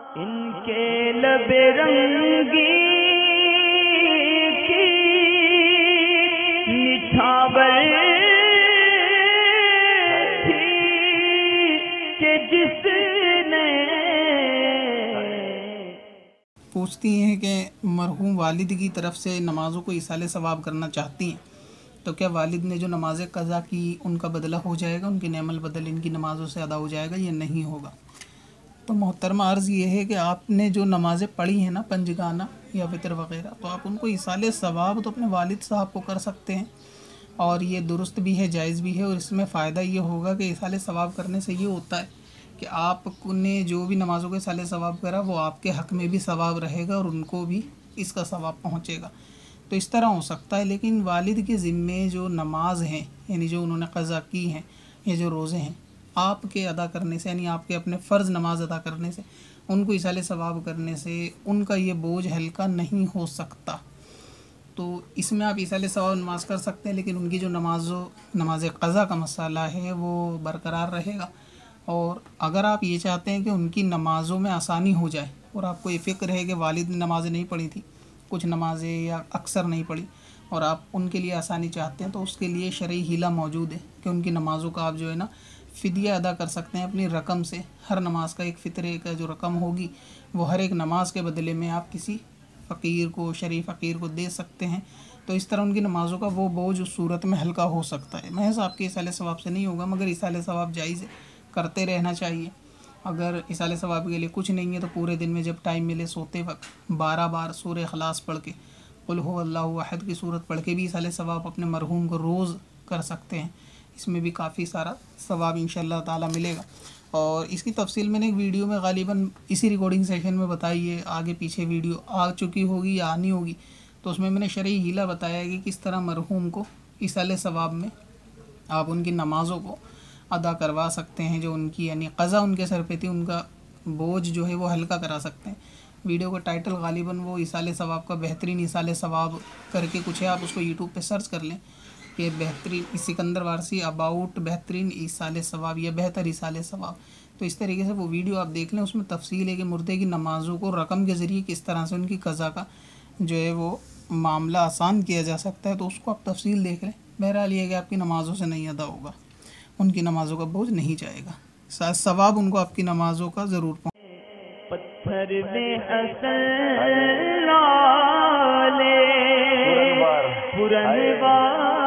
ان کے لب رنگی کی نچھاور تھی کہ جس نے پوچھتی ہیں کہ مرحوم والد کی طرف سے نمازوں کو ایصال ثواب کرنا چاہتی ہیں، تو کیا والد نے جو نمازیں قضا کی ان کا بدلہ ہو جائے گا، ان کے نعم البدل ان کی نمازوں سے ادا ہو جائے گا یا نہیں ہوگا؟ تو محترمہ عرض یہ ہے کہ آپ نے جو نمازیں پڑھی ہیں نا، پنجگانہ یا وتر وغیرہ، تو آپ ان کو ایصال ثواب تو اپنے والد صاحب کو کر سکتے ہیں، اور یہ درست بھی ہے، جائز بھی ہے، اور اس میں فائدہ یہ ہوگا کہ ایصال ثواب کرنے سے یہ ہوتا ہے کہ آپ نے جو بھی نمازوں کے ایصال ثواب کرا وہ آپ کے حق میں بھی ثواب رہے گا اور ان کو بھی اس کا ثواب پہنچے گا، تو اس طرح ہو سکتا ہے۔ لیکن والد کے ذمے جو نماز ہیں، یعنی جو انہوں نے قضا کی ہیں، یا جو روزے ہیں، آپ کے ادا کرنے سے، یعنی آپ کے اپنے فرض نماز ادا کرنے سے، ان کو ایصال ثواب کرنے سے ان کا یہ بوجھ ہلکا نہیں ہو سکتا۔ تو اس میں آپ ایصال ثواب نماز کر سکتے ہیں، لیکن ان کی جو نماز قضا کا مسئلہ ہے وہ برقرار رہے گا۔ اور اگر آپ یہ چاہتے ہیں کہ ان کی نمازوں میں آسانی ہو جائے، اور آپ کو یہ فکر ہے کہ والد نے نمازیں نہیں پڑھی تھیں، کچھ نمازیں یا اکثر نہیں پڑھی، اور آپ ان کے لیے آسانی چاہتے ہیں، تو اس کے لیے شرعی حیلہ موجود ہے کہ ان کی نمازوں کا آپ جو ہے نا فدیہ ادا کر سکتے ہیں اپنی رقم سے۔ ہر نماز کا ایک فطرے کا جو رقم ہوگی وہ ہر ایک نماز کے بدلے میں آپ کسی فقیر کو، شرعی فقیر کو دے سکتے ہیں، تو اس طرح ان کی نمازوں کا وہ بوجھ اس صورت میں ہلکا ہو سکتا ہے۔ محض آپ کے ایصال ثواب سے نہیں ہوگا، مگر ایصال ثواب جائز ہے، کرتے رہنا چاہیے۔ اگر ایصال ثواب کے لیے کچھ نہیں ہے تو پورے دن میں جب ٹائم ملے سوتے وقت 12 بار سورہ اخلاص پڑھ کے، قل هو اللہ احد کی صورت پڑھ کے بھی ایصال ثواب اپنے مرحوم کو روز کر سکتے ہیں، اس میں بھی کافی سارا ثواب انشاءاللہ تعالی ملے گا۔ اور اس کی تفصیل میں نے ایک ویڈیو میں غالباً اسی ریکارڈنگ سیشن میں بتائی ہے، آگے پیچھے ویڈیو آ چکی ہوگی یا آنی ہوگی، تو اس میں نے شرعی حیلہ بتایا ہے کہ کس طرح مرحوم کو ایصال ثواب میں آپ ان کی نمازوں کو ادا کروا سکتے ہیں، جو ان کی یعنی قضا ان کے سر پہ تھی، ان کا بوجھ جو ہے وہ ہلکا کرا سکتے ہیں۔ ویڈیو کا ٹائٹل غالباً وہ ایصال ثواب کا بہترین ایصال ثواب کر کے کچھ ہے، آپ اس کو یوٹیوب پہ سرچ کر لیں کہ بہترین سکندر وارسی اباؤٹ بہترین ایصال ثواب یا بہتر ایصال ثواب، تو اس طریقے سے وہ ویڈیو آپ دیکھ لیں، اس میں تفصیل ہے کہ مردے کی نمازوں کو رقم کے ذریعے کس طرح سے ان کی قضا کا جو ہے وہ معاملہ آسان کیا جا سکتا ہے، تو اس کو آپ تفصیل دیکھ لیں۔ بہرحال یہ ہے کہ آپ کی نمازوں سے نہیں ادا ہوگا، ان کی نمازوں کا بوجھ نہیں جائے گا، ثواب ان کو آپ کی نمازوں کا ضرور پتھر میں حسن لالے پرنوار